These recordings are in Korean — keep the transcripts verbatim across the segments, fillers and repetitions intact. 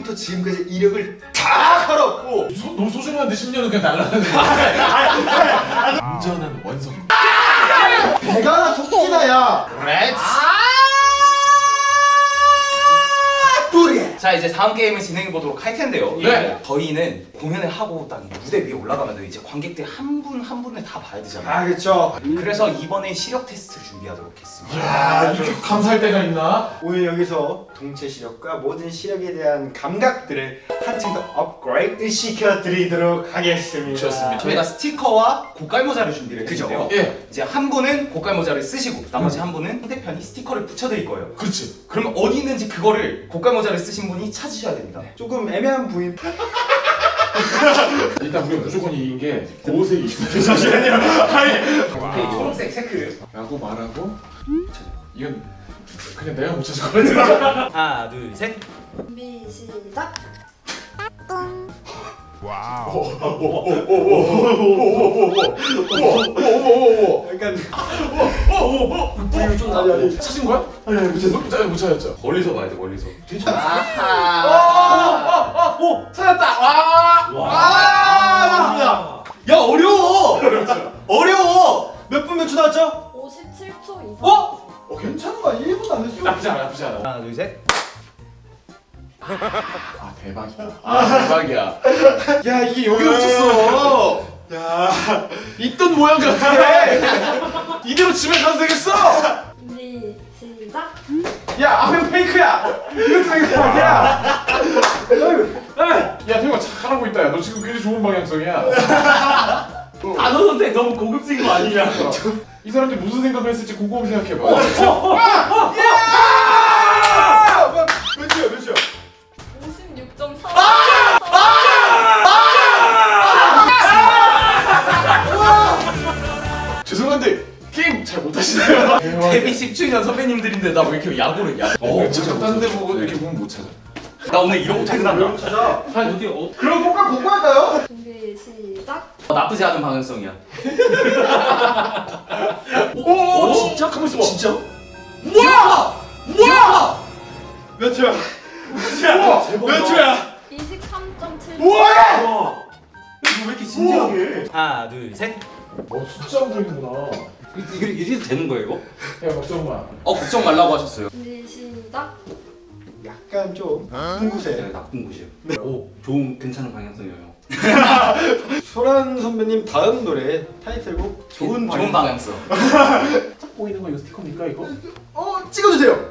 처음부터 지금까지 이력을 다 갈았고 소, 너무 소중한데 십 년은 그냥 날라가는 안전한 원성. 배가나 토끼나야. 렛츠. 자, 이제 다음 게임을 진행해 보도록 할 텐데요. 네. 저희는 공연을 하고 딱 무대 위에 올라가면 이제 관객들 한 분 한 분을 다 봐야 되잖아요. 아 그렇죠. 그래서 이번에 시력 테스트를 준비하도록 했습니다. 야, 이렇게 감사할 때가 있나? 오늘 여기서 동체 시력과 모든 시력에 대한 감각들을 한층 더 업그레이드 시켜드리도록 하겠습니다. 좋습니다. 저희가 스티커와 고깔 모자를 준비를 했는데요. 예. 이제 한 분은 고깔 모자를 쓰시고 나머지 한 분은 상대편이 스티커를 붙여드릴 거예요. 그렇지. 그럼 어디 있는지 그거를 고깔 모자를 쓰신 분이 찾으셔야 됩니다. 조금 애매한 부인. 일단 우리가 무조건 이긴 게 보호색이 있어요. 잠시만요. 오케이, 초록색 체크. 라고 말하고 이건 그냥 내가 못 찾을 것 같아. 하나, 둘, 셋. 준비 시작. 약간 좀 아니 아니 찾은 거야? 아니 아니 못 찾았어. 못 찾았죠. 멀리서 봐야 돼, 멀리서. 아하. 오 찾았다. 와. 아 맞습니다. 야, 어려워. 어려워. 몇 분 몇 초 나왔죠? 오십칠 초 이상. 어? 어 괜찮은 거 아니야? 일 분도 안 됐어. 나쁘지 않아 나쁘지 않아. 하나, 둘, 셋. 아 대박이야. 아 대박이야. 야 이게 여기 붙였어. 야 있던 모양 같아. 이대로 집에 가도 되겠어. 준비 시작. 야 앞에 페이크야. 이거 페이크 아니야. 야 태용아 잘하고 있다. 야 너 지금 굉장히 좋은 방향성이야. 단어 선택 너무 고급진 거 아니냐? 이 사람들이 무슨 생각을 했을지 곰곰이 생각해봐. 몇 초야 몇 초야? 오십육 점 사. 죄송한데 게임 잘 못하시나요? 데뷔 십 주년 선배님들인데 나 왜 이렇게 야구를 야? 어, 진짜 딴 데 보고 이렇게 보면 못 찾아. 나 오늘 이러고 퇴근한다. 찾아. 어디 어? 그럼 뭔가 보고 할까요? 준비 시작. 어, 나쁘지 않은 방향성이야. 오, 오, 진짜? 가만 있어봐. 진짜? 뭐야? 뭐야? 몇 초야? 우와, 몇 초야? 이십삼 점 칠. 우와! 너 왜 이렇게 진지하게? 하나, 둘, 셋. 어, 진짜 안 보이는구나. 이거 이래도 되는 거예요, 이거? 야, 걱정 마. 어, 걱정 말라고 하셨어요. 준비 시작. 약간 좀 나쁜 곳에. 네, 나쁜 곳이에요. 오, 좋은 괜찮은 방향성이에요. 소란 선배님 다음 노래 타이틀곡 좋은 좋은 방향성. 딱 보이는 거 이거 스티커입니까 이거? 어 찍어주세요.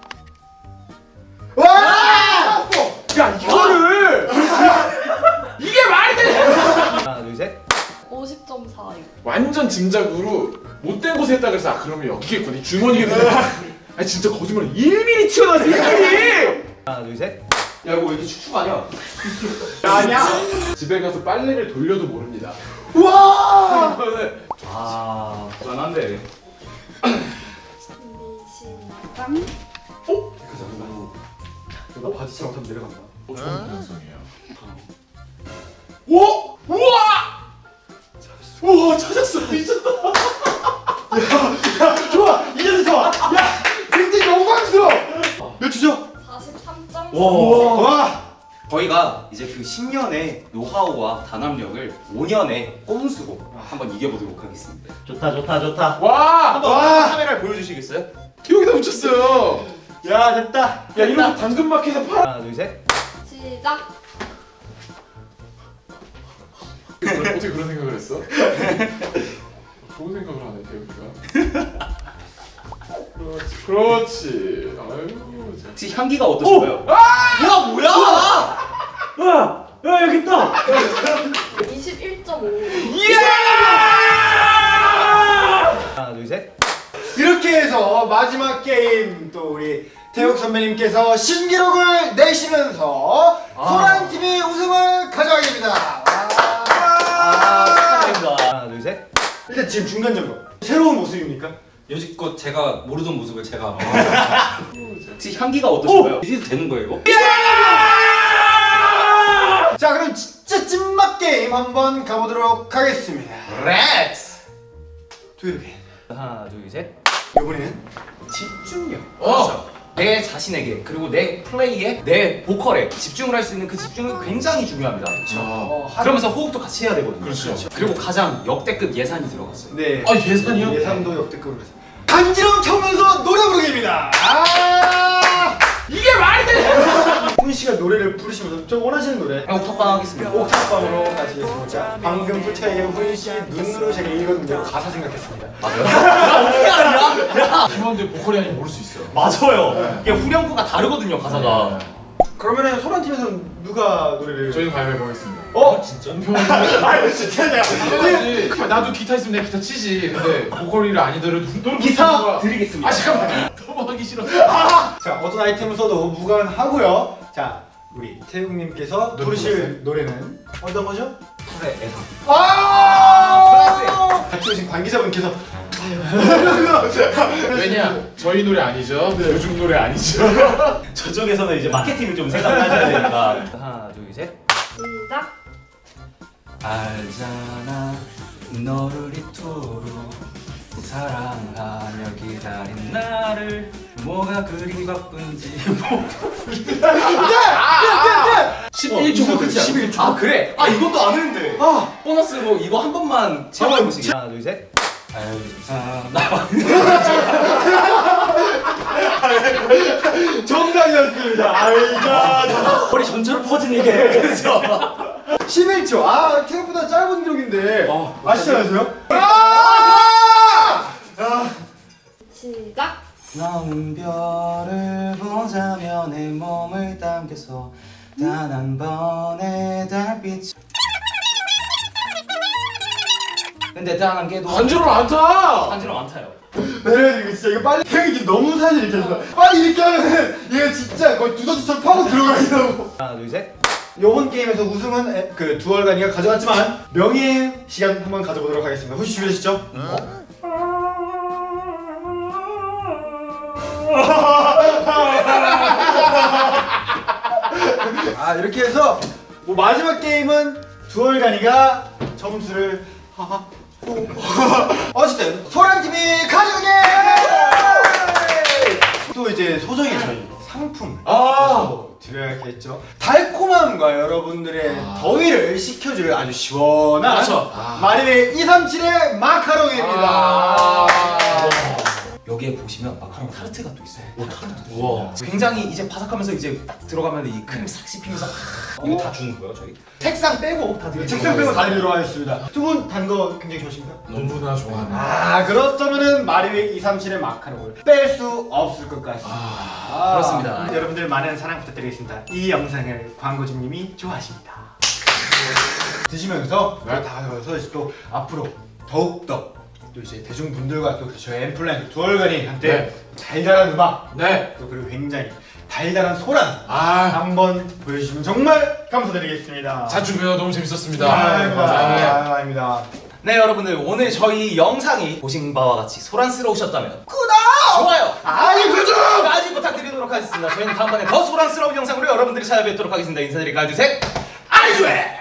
와! 야, 이거를 이게 말이 돼? 하나, 둘, 셋. 오십 점 사육. 완전 짐작으로 못된 곳에 했다 그래서 아 그러면 여기겠구나. 이 주머니겠구나. 아니 진짜 거짓말. 일 밀리미터 튀어나왔어. 일 밀리미터. 하나, 둘, 셋. 야 이거 왜 이렇게 축축하냐? 아니야. 집에 가서 빨래를 돌려도 모릅니다. 우와! 이거는 아, 불안한데. 준비 시작. 나 바지 잘못하면 내려간다. 어, 좋은 방향성이에요. 오! 우와! 찾았어. 우와, 찾았어. 미쳤다. 야, 좋아! 이제는 좋아! 야! 굉장히 영광스러워! 몇 초죠? 사십삼 점 사. 와! 와! 저희가 이제 그 십 년의 노하우와 단합력을 오 년의 꼼수로 한번 이겨보도록 하겠습니다. 좋다 좋다 좋다. 와! 한번 와! 카메라를 보여주시겠어요? 여기다 붙였어요. 야 됐다. 야, 이런 거 당근마켓에 팔아. 하나, 둘, 셋. 시작. 어떻게 그런 생각을 했어? 좋은 생각을 하네, 태우기가. 그렇지, 그렇지. 아유, 자. 혹시 향기가 어떠신가요? 아! 뭐야, 뭐야! 야! 야 여기 있다! 이십일 점 오. 하나, 둘, 셋. 이렇게 해서 마지막 게임 또 우리 태욱 선배님께서 신기록을 내시면서 아. 소란팀이 우승을 가져가게 됩니다. 아, 축하드립니다. 하나, 둘, 셋. 일단 지금 중간 점검. 새로운 모습입니까? 여지껏 제가 모르던 모습을 제가 혹시 향기가 어떠신가요? 이래도 되는 거예요, 이거? 자 그럼 진짜 찐맛 게임 한번 가보도록 하겠습니다. 렛츠! 두 이렇게 하나, 둘, 셋. 이번에는 집중력. 어! 내 자신에게 그리고 내 플레이에 내 보컬에 집중을 할 수 있는 그 집중이 굉장히 중요합니다. 그렇죠. 어, 한- 그러면서 호흡도 같이 해야 되거든요. 그렇죠. 그리고 가장 역대급 예산이 들어갔어요. 네. 아 예산이요? 예산도 역대급으로 했어요. 간지럼 타면서 노래 부르기입니다. 아! 이게 말이 돼? 훈 씨가 노래를 부르시면서 좀 원하시는 노래 옥탑방 하겠습니다. 옥탑방으로 가시겠습니다. 방금 후차에게 훈 씨 눈으로 제가 읽은 대로 가사 생각했습니다. 맞아요? 야 어떻게 알냐? 야 팀원들 보컬이 아니면 모를 수 있어요. 맞아요. 이게 후렴구가 다르거든요 가사가. 그러면은 소란 팀에서는 누가 노래를? 저희는 가위바위보 하겠습니다. 어? 진짜? 아 진짜냐? 당연하지. 나도 기타 있으면 내가 기타 치지. 근데 보컬이를 아니더라도 너는 기타 드리겠습니다. 아 잠깐만. 너무 하기 싫어. 자 어떤 아이템을 써도 무관하고요. 자 우리 태국님께서 노래 부르실 노래는 어떤 거죠? 그래 애상. 아! 같이 오신 관계자분께서 왜냐? 저희 노래 아니죠. 요즘 노래 아니죠. 저쪽에서는 이제 마케팅을 좀 생각을 하셔야 되니까. 하나 둘 셋. 시작. 알잖아 너를 이토록 사랑하며 기다린 나를 뭐가 그리 바쁜지 십일 초 끝이야. 십일 초. 아 그래? 아 이것도 안 했는데 아! 보너스로 이거 한 번만 체험해보시기 하나 둘 셋. 알잖아 정답이었습니다. 알자. 머리 전체로 퍼지는 이게 그죠? 십일 초. 아 생각보다 짧은 기록인데. 어, 아시지 않으세요? 아! 아! 시작. 너는 별을 보자며 내 몸을 당겨서 단 한 번의 달빛 근데 단 한 개도 간지를 안 타. 간지럼 안 타요. 내가 이거 진짜 이거 빨리 태형이 이게 너무 사실 이렇게 해서 빨리 이렇게 하면은 얘가 진짜 거의 두더지처럼 파고 들어가려고. 하나 둘 셋. 요번 게임에서 우승은 에, 그 두얼간이가 가져갔지만 명예의 시간 한번 가져보도록 하겠습니다. 혹시 준비되시죠? 어? 아 이렇게 해서 뭐 마지막 게임은 두얼간이가 점수를 하하 어쨌든 소란팀이 가져가게! 또 이제 소정의 저희 상품 아. 드려야겠죠. 달콤함과 여러분들의 더위를 식혀줄 아주 시원한 그렇죠. 마리멜 이삼칠의 마카롱입니다. 아. 여기에 보시면 마카롱 타르트가 또 있어요. 오 타르트. 우와. 굉장히 이제 바삭하면서 이제 딱 들어가면 이 크림 싹 씹히면서 이거 다 주는 거예요 저희? 책상 빼고 다 드리는 책상 빼고 거예요. 다 드리도록 하겠습니다. 두 분 단 거 굉장히 좋아하십니까? 너무나 좋아하는. 아 그렇다면은 마리멜 이삼칠의 마카롱을 뺄 수 없을 것 같습니다. 아. 그렇습니다. 여러분들 많은 사랑 부탁드리겠습니다. 이 영상을 광고주님이 좋아하십니다. 드시면서 네. 다 가져서 또 앞으로 더욱더 또 이제 대중분들과 또 저희 엠플라잉 두얼간이 한때 네. 달달한 음악 네. 또 그리고 굉장히 달달한 소란 아. 한번 보여주시면 정말 감사드리겠습니다. 자주 뵈어 너무 재밌었습니다. 아닙니다. 감사합니다. 아닙니다. 네 여러분들 오늘 저희 영상이 보신 바와 같이 소란스러우셨다면 구독! 좋아요! 아이 그죠! 까지 부탁드리도록 하겠습니다. 저희는 다음번에 더 소란스러운 영상으로 여러분들이 찾아뵙도록 하겠습니다. 인사드릴까요? 둘 셋! 아이즈웨!